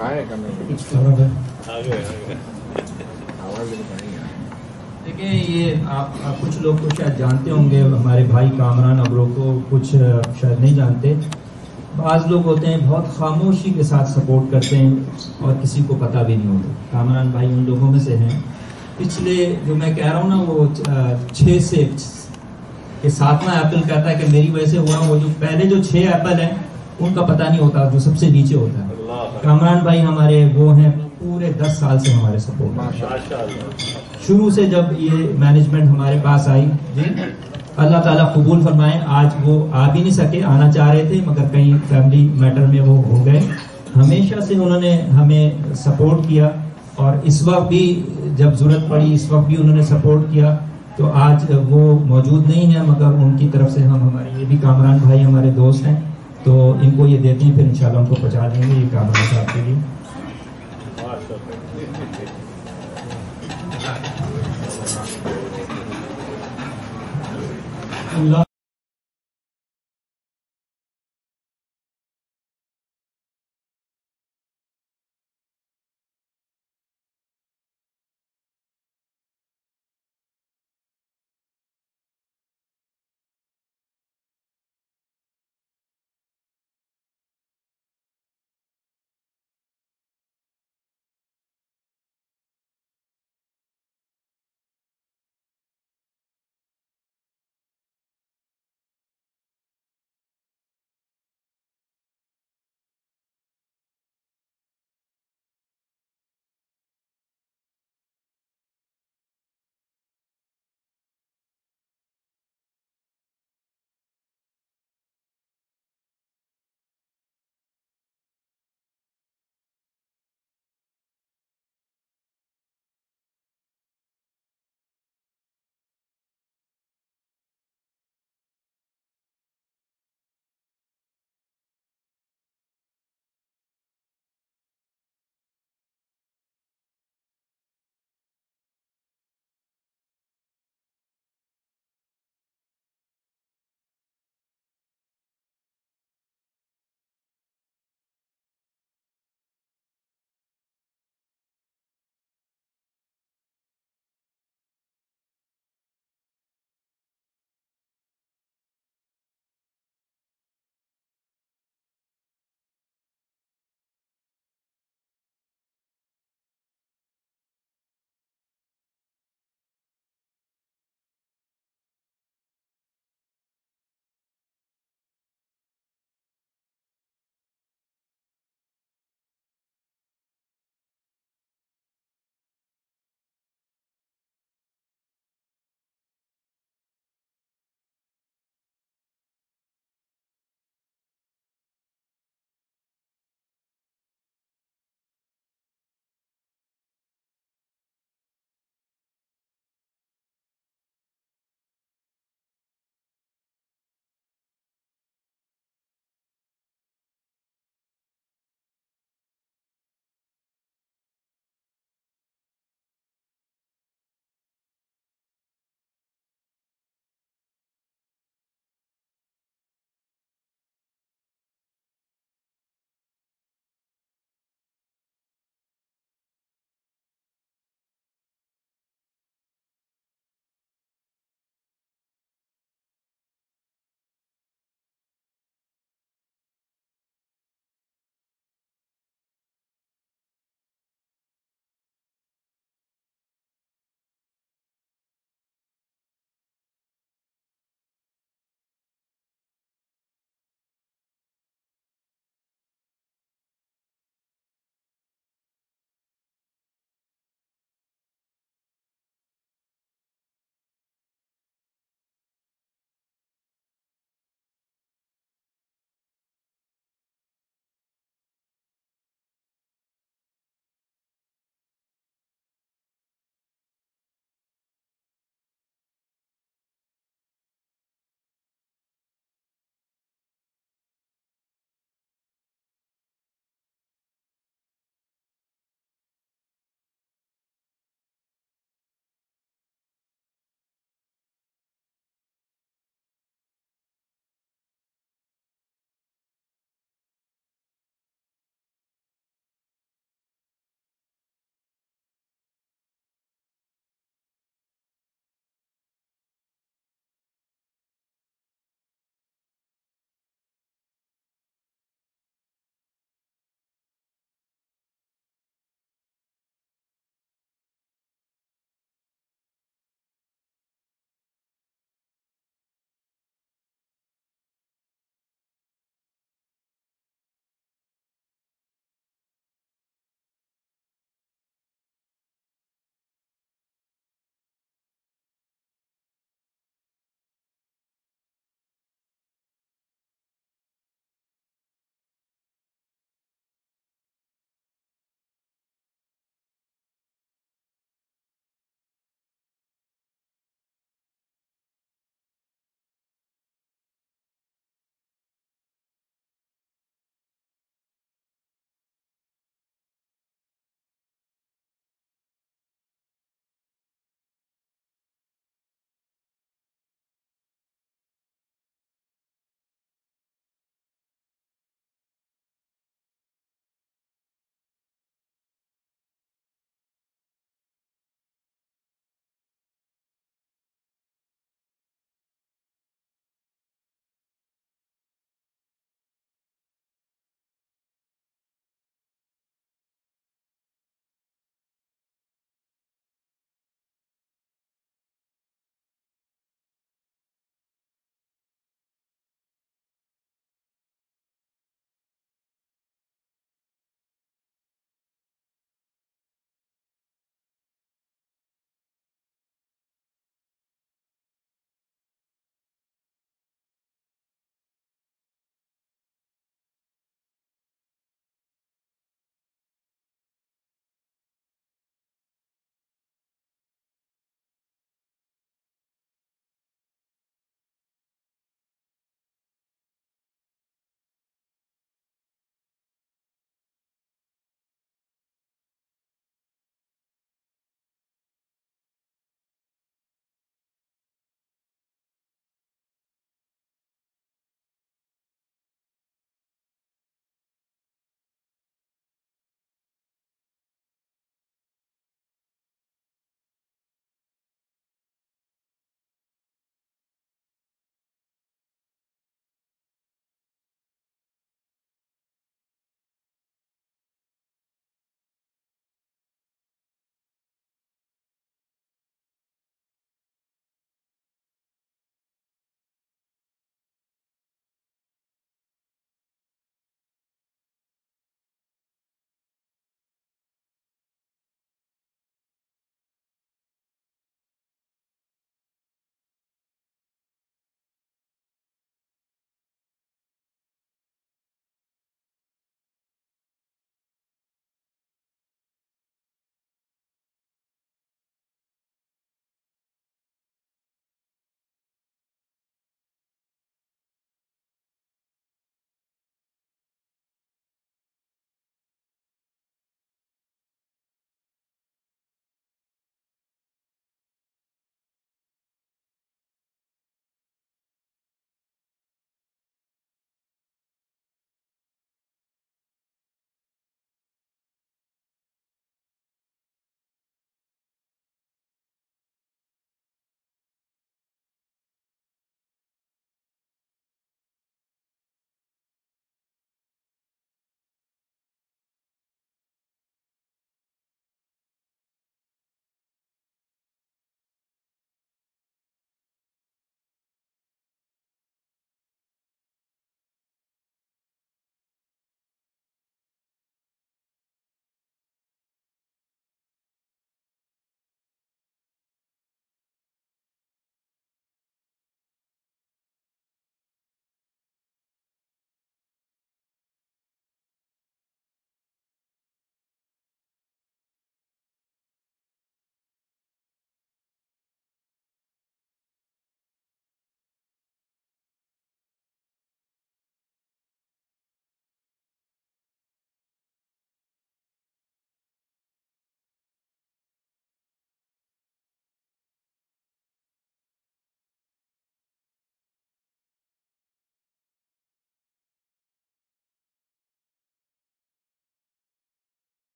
देखिए, ये आप कुछ लोग तो शायद जानते होंगे, हमारे भाई कामरान अग्रो को कुछ शायद नहीं जानते। बाज़ लोग होते हैं बहुत खामोशी के साथ सपोर्ट करते हैं और किसी को पता भी नहीं होता। कामरान भाई उन लोगों में से हैं। पिछले जो मैं कह रहा हूँ ना, वो 6 से के 7वां एप्पल कहता है कि मेरी वजह से हुआ। वो जो पहले जो 6 एप्पल हैं उनका पता नहीं होता, जो सबसे नीचे होता है। कामरान भाई हमारे वो हैं, पूरे 10 साल से हमारे सपोर्ट। शुरू से जब ये मैनेजमेंट हमारे पास आई, जी अल्लाह ताला कबूल फरमाए। आज वो आ भी नहीं सके, आना चाह रहे थे मगर कहीं फैमिली मैटर में वो हो गए। हमेशा से उन्होंने हमें सपोर्ट किया और इस वक्त भी जब जरूरत पड़ी, इस वक्त भी उन्होंने सपोर्ट किया। तो आज वो मौजूद नहीं है मगर उनकी तरफ से हम, हमारे ये भी कामरान भाई हमारे दोस्त हैं, तो इनको ये देते हैं, फिर इंशाल्लाह उनको पहुंचा देंगे ये कामरान साहब के लिए।